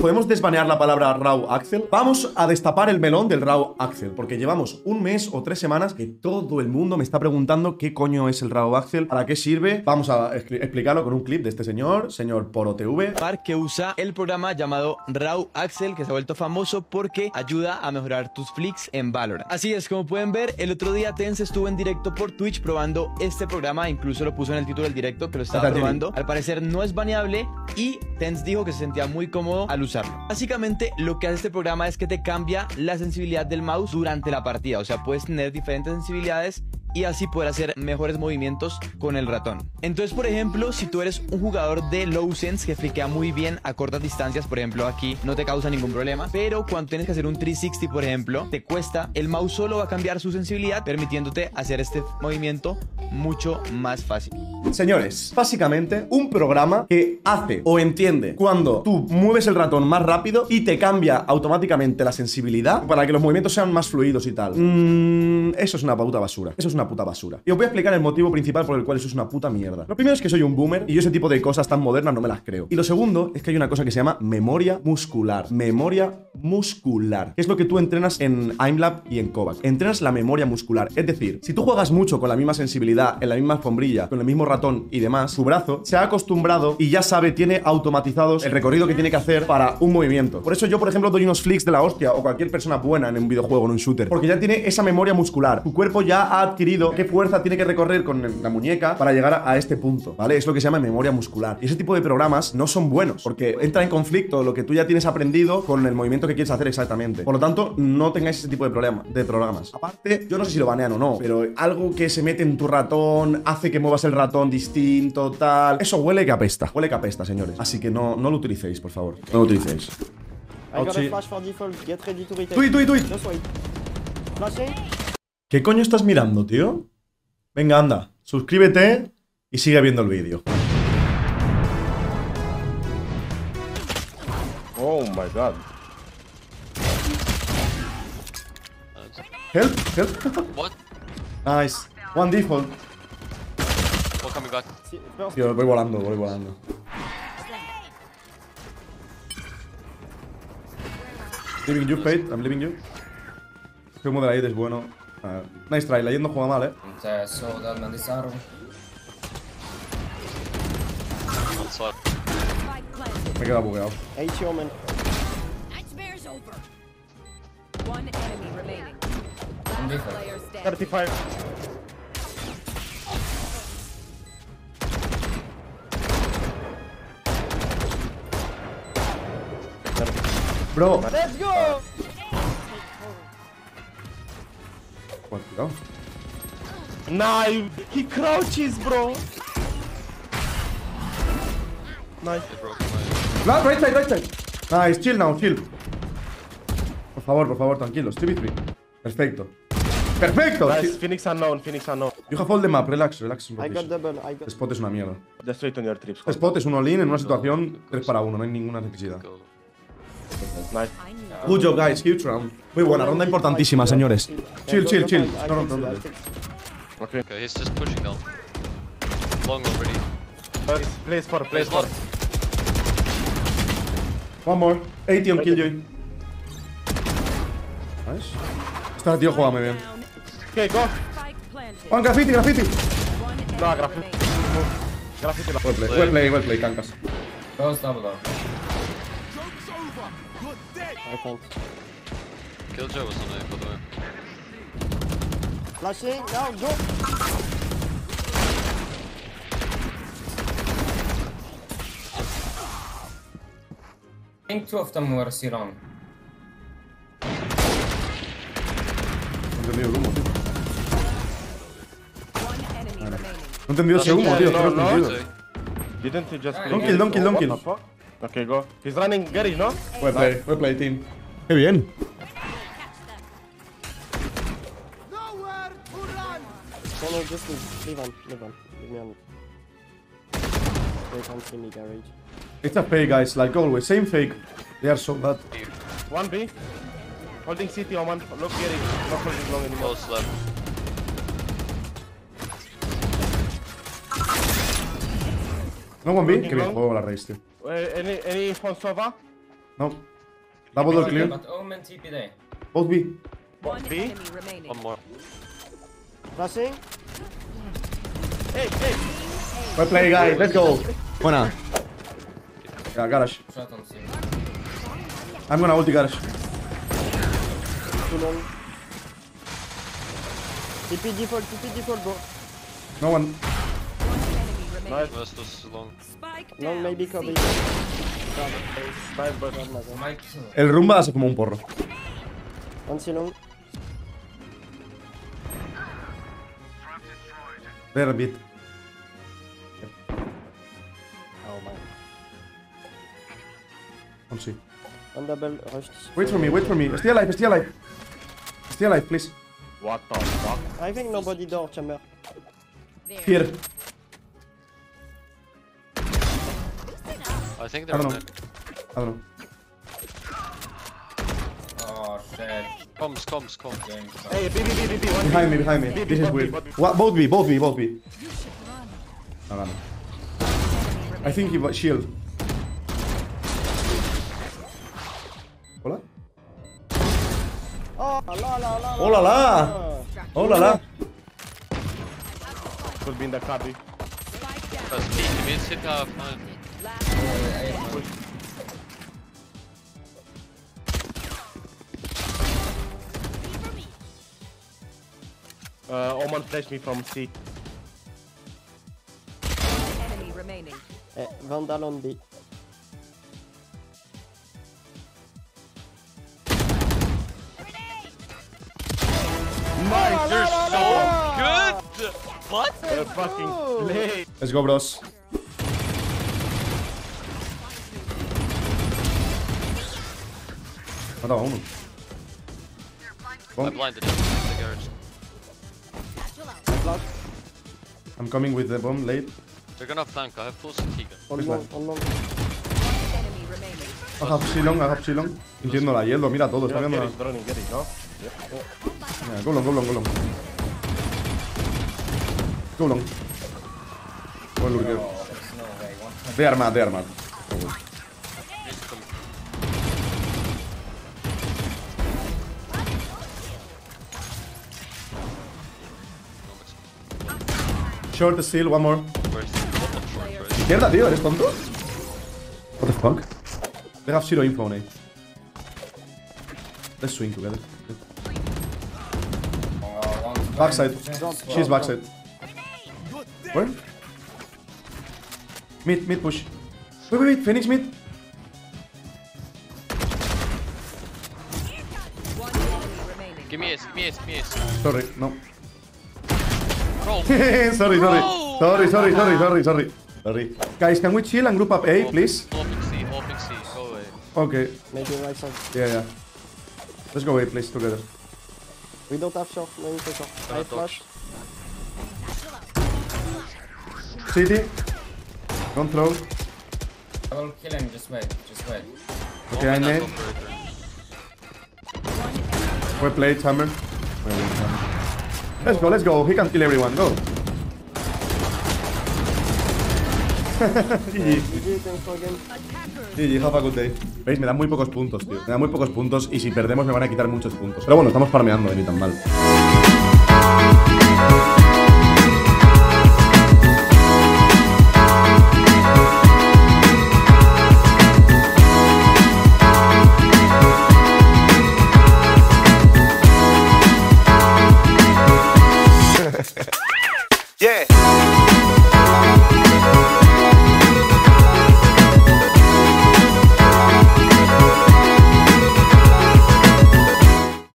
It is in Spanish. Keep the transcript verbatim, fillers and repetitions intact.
¿Podemos desbanear la palabra Raw Axel? Vamos a destapar el melón del Raw Axel, porque llevamos un mes o tres semanas que todo el mundo me está preguntando qué coño es el Raw Axel, para qué sirve. Vamos a explicarlo con un clip de este señor, señor PoroTV, que usa el programa llamado Raw Axel, que se ha vuelto famoso porque ayuda a mejorar tus flicks en Valorant. Así es, como pueden ver, el otro día Tenz estuvo en directo por Twitch probando este programa, incluso lo puso en el título del directo que lo estaba probando. Al parecer no es baneable y Tenz dijo que se sentía muy cómodo al usarlo. Básicamente lo que hace este programa es que te cambia la sensibilidad del mouse durante la partida, o sea, puedes tener diferentes sensibilidades y así poder hacer mejores movimientos con el ratón. Entonces, por ejemplo, si tú eres un jugador de low sense que fliquea muy bien a cortas distancias, por ejemplo aquí no te causa ningún problema, pero cuando tienes que hacer un trescientos sesenta, por ejemplo, te cuesta, el mouse solo va a cambiar su sensibilidad, permitiéndote hacer este movimiento mucho más fácil. Señores, básicamente un programa que hace o entiende cuando tú mueves el ratón más rápido y te cambia automáticamente la sensibilidad para que los movimientos sean más fluidos y tal. Mm, eso es una puta basura. Eso es una puta basura. Y os voy a explicar el motivo principal por el cual eso es una puta mierda. Lo primero es que soy un boomer y yo ese tipo de cosas tan modernas no me las creo. Y lo segundo es que hay una cosa que se llama memoria muscular. Memoria muscular. Que es lo que tú entrenas en Aimlab y en Kovac. Entrenas la memoria muscular. Es decir, si tú juegas mucho con la misma sensibilidad, en la misma alfombrilla, con el mismo ratón y demás, tu brazo se ha acostumbrado y ya sabe, tiene automatizados el recorrido que tiene que hacer para un movimiento. Por eso yo, por ejemplo, doy unos flicks de la hostia, o cualquier persona buena en un videojuego, en un shooter, porque ya tiene esa memoria muscular. Tu cuerpo ya ha adquirido qué fuerza tiene que recorrer con la muñeca para llegar a, a este punto, ¿vale? Es lo que se llama memoria muscular. Y ese tipo de programas no son buenos, porque entra en conflicto lo que tú ya tienes aprendido con el movimiento que quieres hacer exactamente. Por lo tanto, no tengáis ese tipo de, problema, de programas. Aparte, yo no sé si lo banean o no, pero algo que se mete en tu ratón hace que muevas el ratón distinto, tal... Eso huele que apesta. Huele que apesta, señores. Así que no, no lo utilicéis, por favor. No lo utilicéis. Tweet, tweet, tweet. ¿Qué coño estás mirando, tío? Venga, anda. Suscríbete y sigue viendo el vídeo. Oh my god. Help, help. What? Nice. One default. What coming back? Tío, voy volando, voy volando. Leaving you, Fate. I'm leaving you. El humo de la I D es bueno. Uh, nice try. La I D no juega mal, eh. Me he quedado bugueado. treinta y cinco. Bro. Let's go. Bueno, cuidado. Nah, he crouches, bro. Nice. No, right side, right side. Nice, chill now, chill. Por favor, por favor, tranquilos. tres contra tres. Perfecto. Perfecto. Nice. Phoenix unknown, Phoenix unknown. You have all the map, relax, relax. I got double, I got... Spot es una mierda. Just straight on your trips. Este spot es un all-in en una situación tres para uno, no hay ninguna necesidad. Nice. Good job, guys. Huge round. Muy buena, ronda importantísima, señores. Chill, chill, chill. No, no, no, no. Okay. Okay, he's just pushing down. Long already. Uh, place for, place for. One more. ochenta on Killjoy. Nice. Este tío juega muy bien. Okay, go. One graffiti, graffiti. No, graffiti. Graffiti. Well play, well play, well play, cancas. I can't. Killjoy was on A, by the way. Flashing, now, go! I think two of them were Siron. No he entendido el humo, tío. No he entendido ese humo, tío. No, No, no, no. Didn't you just play? Don't kill, don't kill, don't kill. Okay, go. He's running garage, no? Well play, well play, team. Qué bien. No, no, just leave, leave on, leave on. Leave me on. They can't see me garage. It's a fake, guys, like always. Same fake. They are so bad. One B. Holding city on one. Look garage. Not holding long anymore. Close left. No one B. Qué bien juego la raíz, tío. Uh, any, any phone Sova? No. Double door clear. But Omen T P there. Both B. What, B? Enemy remaining. One more. Flashing. Hey, hey! Well play, guys. Let's go. Buena. Yeah, garage. Shot on C. I'm gonna ulti garage. Too long. T P default, T P default, bro. No one. Nice. Rest was long. Spike Long down. maybe Kobe. Nice, but My kill. El rumba hace como un porro. One C long. Very bit. Oh my. One C. One double rushed. Wait for me, wait for me. Stay alive, stay alive. Stay alive, please. what the fuck? I think nobody door chamber. Here. I think I they're don't on know. it. I don't know. Oh shit. Comms, comms, comms. Game. Hey, B, B, B, B, B, one Behind B. me, behind me. B, B, This is one B, weird. one B. What? Both B, both B, both B. No, no, no. I think he was shield. Hola? Oh la la la la. Oh la la! Oh la la! Could be in the copy. That's B. Give me a sit half. Uh, Oman flashed me from C. Enemy remaining. Eh, Vandal on B. Nice, they're so good! What? Uh, fucking play. Let's go, bros. Mataba uno. I blinded him. The garage. I'm coming with the bomb late. They're gonna flank. I have full C T gun. On long, on long. Enemy remaining. I have Shilong, I have Shilong. Entiendo la hielo, mira todo, está Get viendo it, la... running, get it, no? Yeah, go long, go long, go long. Go long. Well, look here. Oh, there's no way. One They are mad, they are mad. Need to come. Short still, one more. Where's the top of short, right? Izquierda, tío, ¿eres tonto? What the fuck? They have zero info on A. Let's swing together. Oh, one. Backside. She's backside. Where? Mid, mid push. Wait, wait, wait, Phoenix mid. One enemy remaining. Give me ace, give me ace, give me ace. Sorry, no. Bro, sorry, sorry. Bro! Sorry, sorry, sorry, sorry, sorry. Sorry. Guys, can we chill and group up A, please? Open C, open C, go away. Okay. Maybe right side. Yeah, yeah. Let's go A, please, together. We don't have short, no info short. I Gonna flash. City. Don't throw. I will kill him. Just wait. Just wait. Okay, I Open that nade. operator. Well played, Hammer. Well done. Let's go, let's go. He can kill everyone. Go. G G. G G, thanks for game. G G, have a good day. ¿Veis? Me dan muy pocos puntos, tío. Me dan muy pocos puntos y si perdemos me van a quitar muchos puntos. Pero bueno, estamos farmeando, ni tan mal.